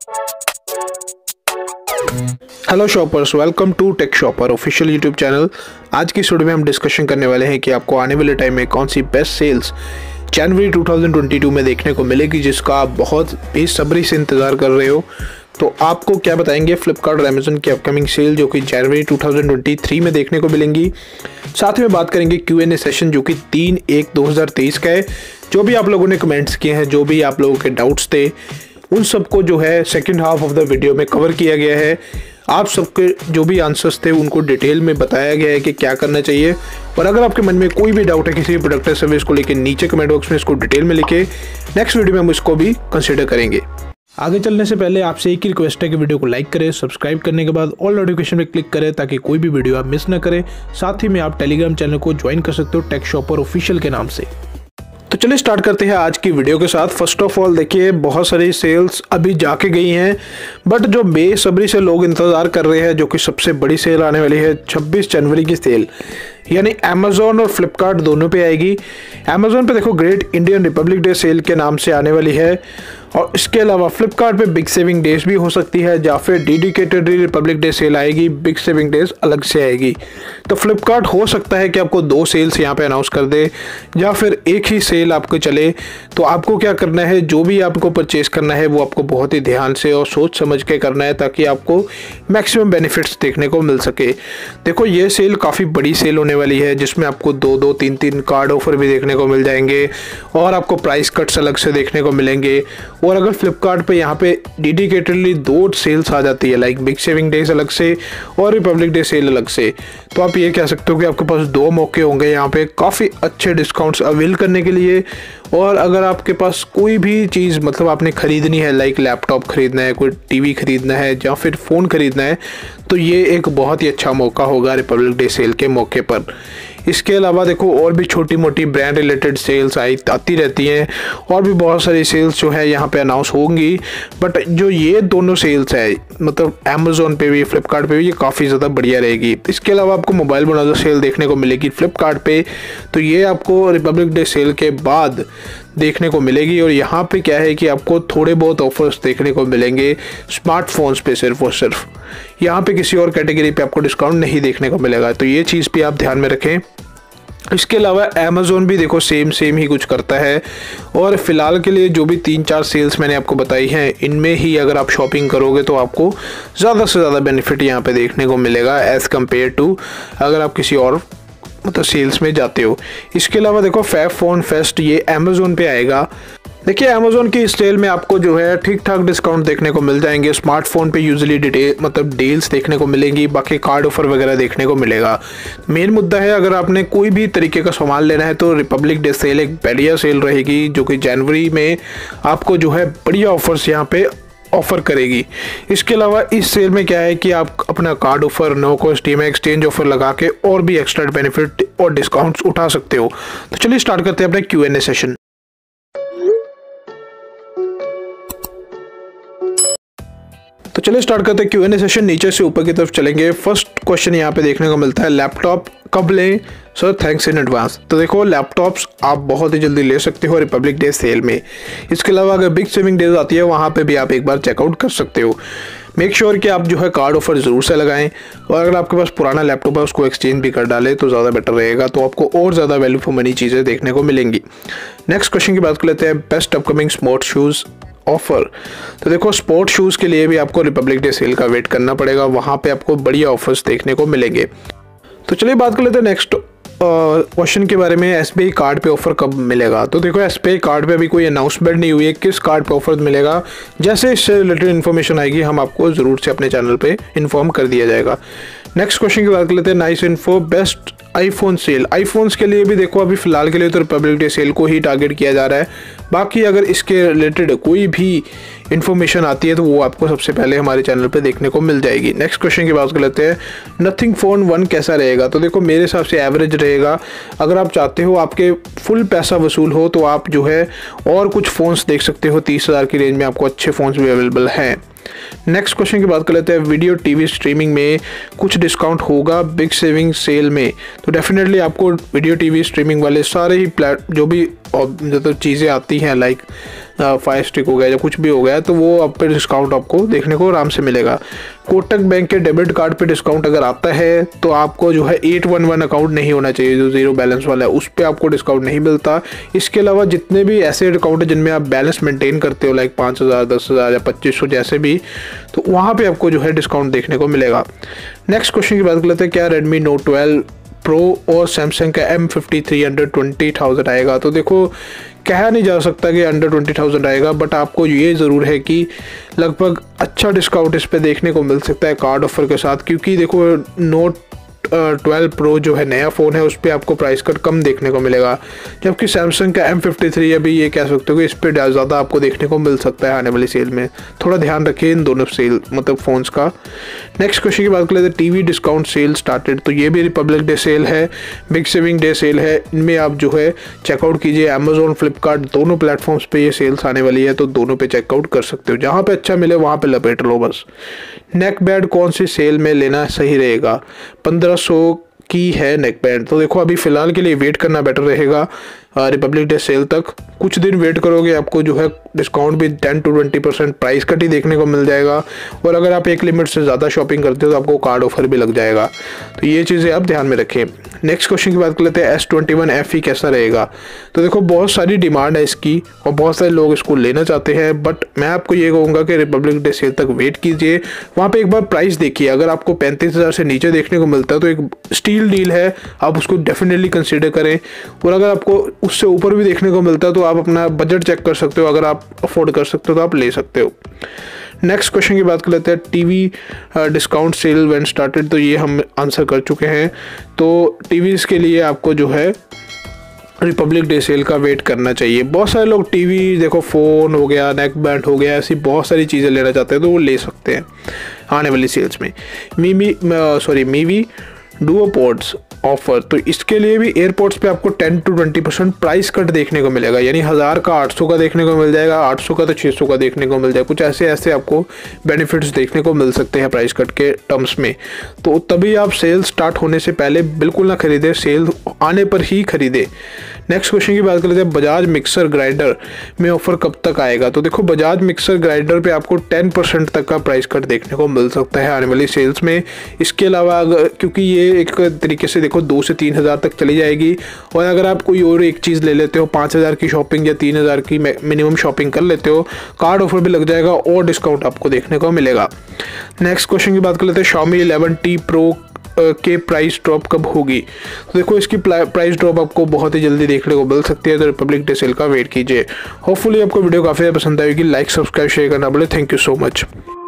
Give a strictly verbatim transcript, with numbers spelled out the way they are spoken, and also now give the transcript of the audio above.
Hello shoppers, welcome to tech shopper official YouTube channel. आज की video में हम डिस्कशन करने वाले हैं कि आपको आने वाले टाइम में कौन सी बेस्ट सेल्स जनवरी दो हज़ार बाईस में देखने को मिलेगी, जिसका आप बहुत बेसब्री से इंतज़ार कर रहे हो। तो आपको क्या बताएंगे फ्लिपकार्ट और अमेजन की अपकमिंग सेल जो कि जनवरी दो हज़ार तेईस में देखने को मिलेंगी। साथ में बात करेंगे क्यू एन ए सेशन जो कि तीन एक दो हज़ार तेईस का है। जो भी आप लोगों ने कमेंट्स किए हैं, जो भी आप लोगों के डाउट्स थे, उन सबको जो है second half of the video में कवर किया गया है। आप सबके जो भी आंसर्स थे उनको डिटेल में बताया गया है कि क्या करना चाहिए। और अगर आपके मन में कोई भी डाउट है किसी भी प्रोडक्ट या सर्विस को लेकर, नीचे कमेंट बॉक्स में इसको डिटेल में लिखे। नेक्स्ट वीडियो में हम इसको भी कंसिडर करेंगे। आगे चलने से पहले आपसे एक ही रिक्वेस्ट है कि वीडियो को लाइक करें, सब्सक्राइब करने के बाद ऑल नोटिफिकेशन पे क्लिक करें ताकि कोई भी वीडियो आप मिस ना करें। साथ ही में आप टेलीग्राम चैनल को ज्वाइन कर सकते हो टेक शॉपर ऑफिशियल के नाम से। तो चलिए स्टार्ट करते हैं आज की वीडियो के साथ। फर्स्ट ऑफ ऑल देखिए, बहुत सारी सेल्स अभी जाके गई हैं, बट जो बेसब्री से लोग इंतज़ार कर रहे हैं, जो कि सबसे बड़ी सेल आने वाली है छब्बीस जनवरी की सेल, यानी अमेजोन और फ्लिपकार्ट दोनों पे आएगी। अमेजोन पे देखो great Indian republic day sale के नाम से आने वाली है, और इसके अलावा फ्लिपकार्ट पे बिग सेविंग डेज भी हो सकती है, या फिर डेडिकेटेड रिपब्लिक डे सेल आएगी, बिग सेविंग डेज अलग से आएगी। तो फ्लिपकार्ट हो सकता है कि आपको दो सेल्स यहाँ पे अनाउंस कर दे, या फिर एक ही सेल आपको चले। तो आपको क्या करना है, जो भी आपको परचेज करना है वो आपको बहुत ही ध्यान से और सोच समझ के करना है, ताकि आपको मैक्सिमम बेनिफिट्स देखने को मिल सके। देखो ये सेल काफ़ी बड़ी सेल होने वाली है, जिसमें आपको दो दो तीन तीन कार्ड ऑफर भी देखने को मिल जाएंगे, और आपको प्राइस कट्स अलग से देखने को मिलेंगे। और अगर फ्लिपकार्ट पे यहाँ पे डेडिकेटेडली दो सेल्स आ जाती है, लाइक बिग सेविंग डेज अलग से और रिपब्लिक डे सेल अलग से, तो आप ये कह सकते हो कि आपके पास दो मौके होंगे यहाँ पे काफ़ी अच्छे डिस्काउंट्स अवेल करने के लिए। और अगर आपके पास कोई भी चीज़ मतलब आपने ख़रीदनी है, लाइक लैपटॉप ख़रीदना है, कोई टीवी ख़रीदना है, या फिर फ़ोन ख़रीदना है, तो ये एक बहुत ही अच्छा मौका होगा रिपब्लिक डे सेल के मौके पर। इसके अलावा देखो और भी छोटी मोटी ब्रांड रिलेटेड सेल्स आई आती रहती हैं, और भी बहुत सारी सेल्स जो है यहाँ पे अनाउंस होंगी। बट जो ये दोनों सेल्स है, मतलब अमेजोन पे भी फ्लिपकार्ट पे भी, ये काफ़ी ज़्यादा बढ़िया रहेगी। इसके अलावा आपको मोबाइल बनाना सेल देखने को मिलेगी फ्लिपकार्ट पे, तो ये आपको रिपब्लिक डे सेल के बाद देखने को मिलेगी। और यहाँ पे क्या है कि आपको थोड़े बहुत ऑफर्स देखने को मिलेंगे स्मार्टफोन्स पे सिर्फ और सिर्फ। यहाँ पे किसी और कैटेगरी पे आपको डिस्काउंट नहीं देखने को मिलेगा, तो ये चीज़ भी आप ध्यान में रखें। इसके अलावा अमेजोन भी देखो सेम सेम ही कुछ करता है, और फिलहाल के लिए जो भी तीन चार सेल्स मैंने आपको बताई हैं, इनमें ही अगर आप शॉपिंग करोगे तो आपको ज़्यादा से ज़्यादा बेनिफिट यहाँ पे देखने को मिलेगा एज़ कम्पेयर टू अगर आप किसी और मतलब सेल्स में जाते हो। इसके अलावा देखो फैब फोन फेस्ट ये अमेजोन पे आएगा। देखिए अमेजोन की इस सेल में आपको जो है ठीक ठाक डिस्काउंट देखने को मिल जाएंगे। स्मार्टफोन पे यूजुअली डिटेल मतलब डील्स देखने को मिलेंगी, बाकी कार्ड ऑफर वगैरह देखने को मिलेगा। मेन मुद्दा है अगर आपने कोई भी तरीके का सामान लेना है तो रिपब्लिक डे सेल एक बढ़िया सेल रहेगी, जो कि जनवरी में आपको जो है बढ़िया ऑफर्स यहाँ पे ऑफर करेगी। इसके अलावा इस सेल में क्या है कि आप अपना card offer, no cost E M I exchange offer लगा के और भी एक्स्ट्रा बेनिफिट और डिस्काउंट्स उठा सकते हो। तो चलिए स्टार्ट करते हैं अपना क्यू एन ए सेशन। तो चलिए स्टार्ट करते हैं क्यू एन ए सेशन। नीचे से ऊपर की तरफ चलेंगे। फर्स्ट क्वेश्चन यहाँ पे देखने को मिलता है, लैपटॉप कब लें सर, थैंक्स इन एडवांस। तो देखो लैपटॉप्स आप बहुत ही जल्दी ले सकते हो रिपब्लिक डे सेल में। इसके अलावा अगर बिग सेविंग डेज आती है वहाँ पे भी आप एक बार चेकआउट कर सकते हो। मेक श्योर sure कि आप जो है कार्ड ऑफर ज़रूर से लगाएं, और अगर आपके पास पुराना लैपटॉप है उसको एक्सचेंज भी कर डालें तो ज़्यादा बेटर रहेगा, तो आपको और ज़्यादा वैल्यू फॉर मनी चीज़ें देखने को मिलेंगी। नेक्स्ट क्वेश्चन की बात कर लेते हैं, best upcoming sport shoes offer. तो देखो स्पोर्ट शूज़ के लिए भी आपको रिपब्लिक डे सेल का वेट करना पड़ेगा, वहाँ पे आपको बढ़िया ऑफर्स देखने को मिलेंगे। तो चलिए बात कर लेते हैं नेक्स्ट क्वेश्चन के बारे में, एस बी आई कार्ड पे ऑफर कब मिलेगा। तो देखो एस बी आई कार्ड पे अभी कोई अनाउंसमेंट नहीं हुई है किस कार्ड पे ऑफर मिलेगा। जैसे इससे रिलेटेड इन्फॉर्मेशन आएगी हम आपको ज़रूर से अपने चैनल पे इन्फॉर्म कर दिया जाएगा। नेक्स्ट क्वेश्चन की बात कर लेते हैं, nice info best iPhone sale. IPhones के लिए भी देखो अभी फिलहाल के लिए तो रिपब्लिक डे सेल को ही टारगेट किया जा रहा है, बाकी अगर इसके रिलेटेड कोई भी इन्फॉर्मेशन आती है तो वो आपको सबसे पहले हमारे चैनल पे देखने को मिल जाएगी। नेक्स्ट क्वेश्चन की बात कर लेते हैं, नथिंग फ़ोन वन कैसा रहेगा। तो देखो मेरे हिसाब से एवरेज रहेगा। अगर आप चाहते हो आपके फुल पैसा वसूल हो तो आप जो है और कुछ फ़ोन्स देख सकते हो, तीस हज़ार की रेंज में आपको अच्छे फ़ोन्स भी अवेलेबल हैं। नेक्स्ट क्वेश्चन की बात कर लेते हैं, वीडियो टीवी स्ट्रीमिंग में कुछ डिस्काउंट होगा बिग सेविंग सेल में। तो डेफिनेटली आपको वीडियो टीवी स्ट्रीमिंग वाले सारे ही प्लेट जो भी मतलब चीज़ें आती हैं, लाइक फायर स्टिक हो गया या कुछ भी हो गया, तो वो आप पे डिस्काउंट आपको देखने को आराम से मिलेगा। कोटक बैंक के डेबिट कार्ड पे डिस्काउंट अगर आता है तो आपको जो है एट वन वन अकाउंट नहीं होना चाहिए, जो जीरो बैलेंस वाला है उस पर आपको डिस्काउंट नहीं मिलता। इसके अलावा जितने भी ऐसे अकाउंट है जिनमें आप बैलेंस मेंटेन करते हो, लाइक पाँच हज़ार दस हज़ार या पच्चीस सौ जैसे भी, तो वहाँ पे आपको जो है डिस्काउंट देखने को मिलेगा। नेक्स्ट क्वेश्चन की बात कर लेते हैं, क्या रेडमी नोट ट्वेल्व प्रो और सैमसंग का M fifty three under twenty thousand आएगा? तो देखो, कहा नहीं जा सकता कि अंडर ट्वेंटी थाउजेंड आएगा, बट आपको ये ज़रूर है कि लगभग अच्छा डिस्काउंट इस पे देखने को मिल सकता है कार्ड ऑफर के साथ, क्योंकि देखो नोट ट्वेल्व प्रो जो है नया फ़ोन है, उस पर आपको प्राइस कट कम देखने को मिलेगा, जबकि सैमसंग का एम फिफ्टी थ्री अभी ये कह सकते हो कि इस पर ज़्यादा आपको देखने को मिल सकता है आने वाली सेल में। थोड़ा ध्यान रखिए इन दोनों सेल मतलब फ़ोन्स का। नेक्स्ट क्वेश्चन की बात कर लेते हैं, टीवी डिस्काउंट सेल स्टार्टेड। तो ये भी रिपब्लिक डे सेल है, बिग सेविंग डे सेल है, इनमें आप जो है चेकआउट कीजिए। अमेजोन फ्लिपकार्ट दोनों प्लेटफॉर्म्स पे ये सेल्स आने वाली है, तो दोनों पे चेकआउट कर सकते हो, जहाँ पे अच्छा मिले वहाँ पे लपेट लो बस। नेक बैंड कौन सी सेल में लेना सही रहेगा? पंद्रह सौ की है नेक बैंड, तो देखो अभी फ़िलहाल के लिए वेट करना बेटर रहेगा रिपब्लिक डे सेल तक। कुछ दिन वेट करोगे आपको जो है डिस्काउंट भी ten to twenty percent price cut ही देखने को मिल जाएगा, और अगर आप एक लिमिट से ज़्यादा शॉपिंग करते हो तो आपको कार्ड ऑफर भी लग जाएगा, तो ये चीज़ें आप ध्यान में रखें। नेक्स्ट क्वेश्चन की बात कर लेते हैं, S twenty one F E कैसा रहेगा? तो देखो बहुत सारी डिमांड है इसकी और बहुत सारे लोग इसको लेना चाहते हैं, बट मैं आपको ये कहूँगा कि रिपब्लिक डे सेल तक वेट कीजिए, वहाँ पे एक बार प्राइस देखिए। अगर आपको पैंतीस हज़ार से नीचे देखने को मिलता है तो एक स्टील डील है, आप उसको डेफिनेटली कंसिडर करें, और अगर आपको उससे ऊपर भी देखने को मिलता है तो आप अपना बजट चेक कर सकते हो, अगर आप अफोर्ड कर सकते हो तो आप ले सकते हो। नेक्स्ट क्वेश्चन की बात कर लेते हैं, TV discount sale when started. तो ये हम आंसर कर चुके हैं। तो टीवीज़ के लिए आपको जो है रिपब्लिक डे सेल का वेट करना चाहिए। बहुत सारे लोग टीवी देखो, फ़ोन हो गया, नेक बैंड हो गया, ऐसी बहुत सारी चीज़ें लेना चाहते हैं तो वो ले सकते हैं आने वाली सेल्स में। मीमी sorry Mivi duo pods offer, तो इसके लिए भी एयरपोर्ट्स पे आपको ten to twenty percent price cut देखने को मिलेगा, यानी हज़ार का आठ सौ का देखने को मिल जाएगा, आठ सौ का तो छः सौ का देखने को मिल जाएगा। कुछ ऐसे ऐसे आपको बेनिफिट्स देखने को मिल सकते हैं प्राइस कट के टर्म्स में, तो तभी आप सेल स्टार्ट होने से पहले बिल्कुल ना खरीदें, सेल आने पर ही खरीदें। नेक्स्ट क्वेश्चन की बात कर लेते हैं, बजाज मिक्सर ग्राइंडर में ऑफर कब तक आएगा? तो देखो बजाज मिक्सर ग्राइंडर पे आपको टेन परसेंट तक का प्राइस कट देखने को मिल सकता है आने वाली सेल्स में। इसके अलावा अगर, क्योंकि ये एक तरीके से देखो दो से तीन हज़ार तक चली जाएगी, और अगर आप कोई और एक चीज़ ले लेते हो, पाँच हज़ार की शॉपिंग या तीन हज़ार की मिनिमम शॉपिंग कर लेते हो, कार्ड ऑफर भी लग जाएगा और डिस्काउंट आपको देखने को मिलेगा। नेक्स्ट क्वेश्चन की बात कर लेते हैं, Xiaomi इलेवन टी प्रो के प्राइस ड्रॉप कब होगी? तो देखो इसकी प्राइस ड्रॉप आपको बहुत ही जल्दी देखने को मिल सकती है, तो रिपब्लिक डे सेल का वेट कीजिए। होपफुली आपको वीडियो काफ़ी पसंद आएगी। लाइक सब्सक्राइब शेयर करना बोले। Thank you so much.